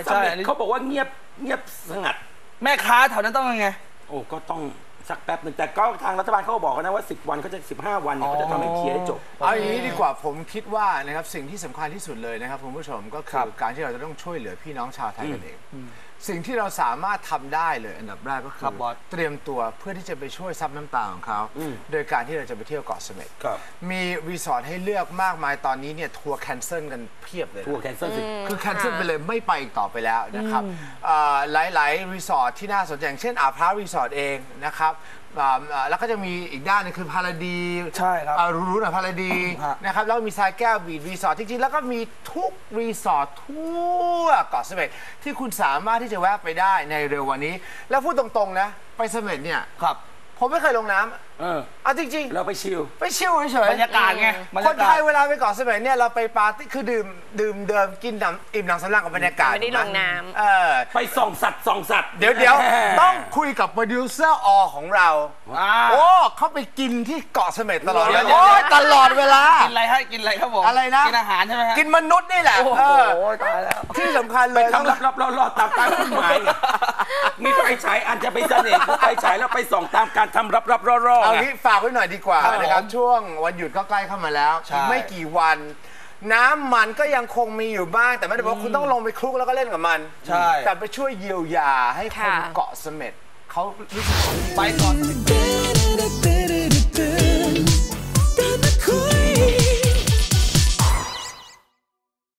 เสม็ดเขาบอกว่าเงียบสงัดแม่ค้าแถวนั้นต้องยังไงโอ้ก็ต้องสักแป๊บหนึ่งแต่ก็ทางรัฐบาลเขาบอกนะว่า10 วันเขาจะ15 วันเขาจะทำให้เคลียร์ให้จบเอาอย่างนี้ดีกว่าผมคิดว่านะครับสิ่งที่สำคัญที่สุดเลยนะครับคุณผู้ชมก็คือการที่เราจะต้องช่วยเหลือพี่น้องชาวไทยกันเองสิ่งที่เราสามารถทำได้เลยอันดับแรกก็คือเตรียมตัวเพื่อที่จะไปช่วยซับน้ำตาของเขาโดยการที่เราจะไปเที่ยวเกาะเสม็ดมีรีสอร์ทให้เลือกมากมายตอนนี้เนี่ยทัวร์แคนเซิลกันเพียบเลยทัวร์แคนเซิลคือแคนเซิลไปเลยไม่ไปอีกต่อไปแล้วนะครับหลายรีสอร์ทที่น่าสนใจอย่างเช่นอาพร้าวรีสอร์ทเองนะครับแล้วก็จะมีอีกด้านนึงคือพาราดีใช่ครับรู้หน่อยพาราดีนะครับแล้วมีทรายแก้วบีชรีสอร์ทจริงๆแล้วก็มีทุกรีสอร์ททั่วเกาะเสม็ดที่คุณสามารถที่จะแวะไปได้ในเร็ววันนี้แล้วพูดตรงๆนะไปเสม็ดเนี่ยครับผมไม่เคยลงน้ำเอาจริงๆเราไปชิลเฉยบรรยากาศไงคนไทยเวลาไปเกาะเสม็ดเนี่ยเราไปปาร์ตี้คือดื่มเดิมกินอิ่มหนำสำราญกับบรรยากาศไม่ได้ลงน้ำไปส่องสัตว์เดี๋ยวต้องคุยกับโปรดิวเซอร์ของเราโอ้เขาไปกินที่เกาะเสม็ดตลอดเลยตลอดเวลากินอะไรครับผมอะไรนะกินอาหารใช่ไหมกินมนุษย์นี่แหละโอ้โหตายแล้วที่สำคัญเลยทำรับรอดตามต้นไม้มีไฟฉายอันจะไปเสน่ห์คือไฟฉายแล้วไปส่องตามการทำรับรอเอางี้ฝากไว้หน่อยดีกว่านะครับช่วงวันหยุดก็ใกล้เข้ามาแล้วอีกไม่กี่วันน้ำมันก็ยังคงมีอยู่บ้างแต่ไม่ได้บอกคุณต้องลงไปคลุกแล้วก็เล่นกับมันแต่ไปช่วยเยียวยาให้คนเกาะเสม็ดเขารู้สึกไปก่อน